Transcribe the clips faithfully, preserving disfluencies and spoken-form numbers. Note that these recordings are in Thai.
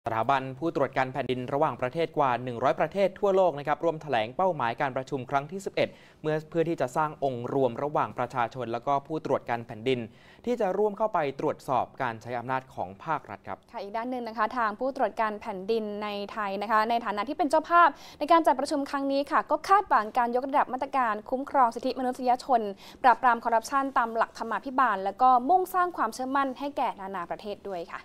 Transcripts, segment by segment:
สถาบันผู้ตรวจการแผ่นดินระหว่างประเทศกว่าหนึ่งร้อยประเทศทั่วโลกนะครับร่วมแถลงเป้าหมายการประชุมครั้งที่สิบเอ็ดเมื่อเพื่อที่จะสร้างองค์รวมระหว่างประชาชนและก็ผู้ตรวจการแผ่นดินที่จะร่วมเข้าไปตรวจสอบการใช้อำนาจของภาครัฐครับค่ะอีกด้านหนึ่งนะคะทางผู้ตรวจการแผ่นดินในไทยนะคะในฐานะที่เป็นเจ้าภาพในการจัดประชุมครั้งนี้ค่ะก็คาดหวังการยกระดับมาตรการคุ้มครองสิทธิมนุษยชนปราบปรามคอร์รัปชันตามหลักธรรมาภิบาลและก็มุ่งสร้างความเชื่อมั่นให้แก่นานาประเทศด้วยค่ะ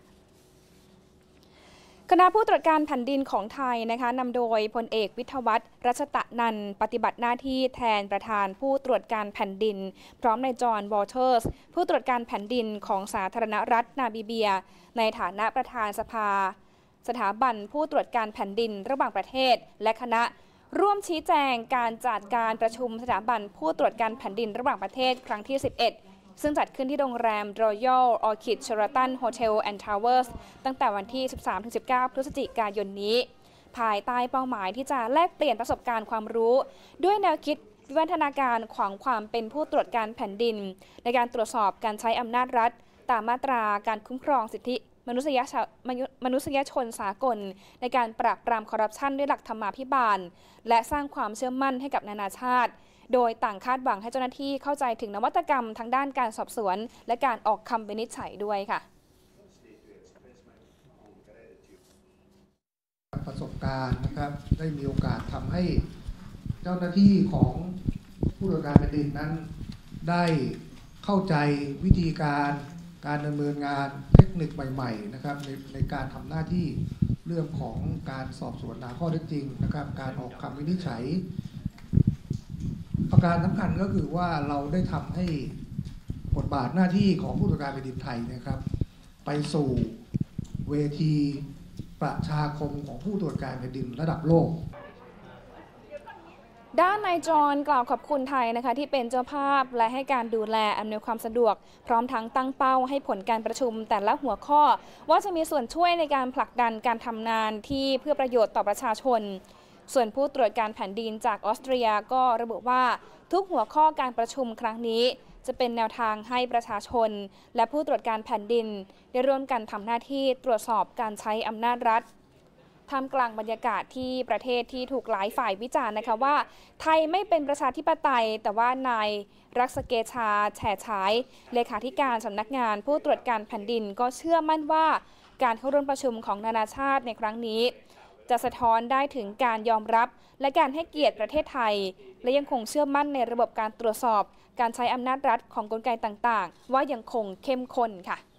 คณะผู้ตรวจการแผ่นดินของไทยนะคะนำโดยพลเอกวิทยวัฒน์รัชตะนันท์ปฏิบัติหน้าที่แทนประธานผู้ตรวจการแผ่นดินพร้อมนายจอห์นวอลเทอร์สผู้ตรวจการแผ่นดินของสาธารณรัฐนามิเบียในฐานะประธานสภาสถาบันผู้ตรวจการแผ่นดินระหว่างประเทศและคณะร่วมชี้แจงการจัดการประชุมสถาบันผู้ตรวจการแผ่นดินระหว่างประเทศครั้งที่สิบเอ็ดซึ่งจัดขึ้นที่โรงแรม Royal Orchid Sheraton Hotel and Towers ตั้งแต่วันที่ สิบสามถึงสิบเก้า พฤศจิกายนนี้ภายใต้เป้าหมายที่จะแลกเปลี่ยนประสบการณ์ความรู้ด้วยแนวคิดวิวัฒนาการของความเป็นผู้ตรวจการแผ่นดินในการตรวจสอบการใช้อำนาจรัฐตามมาตราการคุ้มครองสิทธิมนุษยชนมนุษยชนสากลในการปราบปรามคอร์รัปชันด้วยหลักธรรมาภิบาลและสร้างความเชื่อมั่นให้กับนานาชาติโดยต่างคาดหวังให้เจ้าหน้าที่เข้าใจถึงนวัตกรรมทางด้านการสอบสวนและการออกคำวินิจฉัยด้วยค่ะประสบการณ์นะครับได้มีโอกาสทำให้เจ้าหน้าที่ของผู้ตรวจการแผ่นดินนั้นได้เข้าใจวิธีการการดำเนินงานเทคนิคใหม่ๆนะครับในในการทำหน้าที่เรื่องของการสอบสวนหาข้อเท็จจริงนะครับการออกคำวินิจฉัยประการสำคัญก็คือว่าเราได้ทำให้บทบาทหน้าที่ของผู้ตรวจการแผ่นดินไทยนะครับไปสู่เวทีประชาคมของผู้ตรวจการแผ่นดินระดับโลกด้านนายจอห์นกล่าวขอบคุณไทยนะคะที่เป็นเจ้าภาพและให้การดูแลอำนวยความสะดวกพร้อมทั้งตั้งเป้าให้ผลการประชุมแต่ละหัวข้อว่าจะมีส่วนช่วยในการผลักดันการทำงานที่เพื่อประโยชน์ต่อประชาชนส่วนผู้ตรวจการแผ่นดินจากออสเตรียก็ระบุว่าทุกหัวข้อการประชุมครั้งนี้จะเป็นแนวทางให้ประชาชนและผู้ตรวจการแผ่นดินได้ร่วมกันทำหน้าที่ตรวจสอบการใช้อำนาจรัฐท่ามกลางบรรยากาศที่ประเทศที่ถูกหลายฝ่ายวิจารณ์นะคะว่าไทยไม่เป็นประชาธิปไตยแต่ว่านายรักษเกชาแฉฉายเลขาธิการสำนักงานผู้ตรวจการแผ่นดินก็เชื่อมั่นว่าการเข้าร่วมประชุมของนานาชาติในครั้งนี้จะสะท้อนได้ถึงการยอมรับและการให้เกียรติประเทศไทยและยังคงเชื่อมั่นในระบบการตรวจสอบการใช้อำนาจรัฐของกลไกต่างๆว่ายังคงเข้มข้นค่ะ